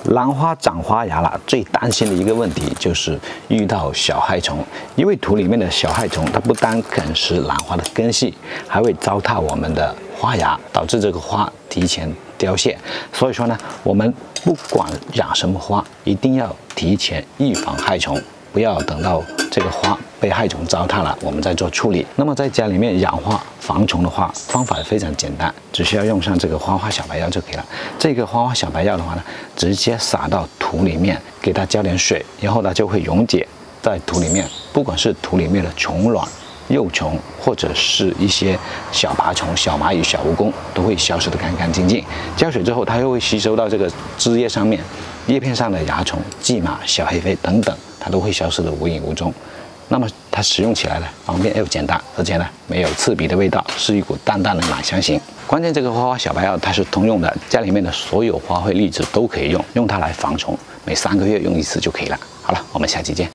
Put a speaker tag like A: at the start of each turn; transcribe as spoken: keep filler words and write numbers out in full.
A: 兰花长花芽了，最担心的一个问题就是遇到小害虫，因为土里面的小害虫，它不单啃食兰花的根系，还会糟蹋我们的花芽，导致这个花提前凋谢。所以说呢，我们不管养什么花，一定要提前预防害虫，不要等到这个花被害虫糟蹋了，我们再做处理。那么在家里面养花防虫的话，方法非常简单，只需要用上这个花花小白药就可以了。这个花花小白药的话呢，直接撒到土里面，给它浇点水，然后呢就会溶解在土里面，不管是土里面的虫卵、幼虫，或者是一些小爬虫、小蚂蚁、小蜈蚣，都会消失得干干净净。浇水之后，它又会吸收到这个枝叶上面、叶片上的蚜虫、蓟马、小黑飞等等，它都会消失得无影无踪。那么它使用起来呢，方便又简单，而且呢没有刺鼻的味道，是一股淡淡的奶香型。关键这个花花小白药它是通用的，家里面的所有花卉粒子都可以用，用它来防虫，每三个月用一次就可以了。好了，我们下期见。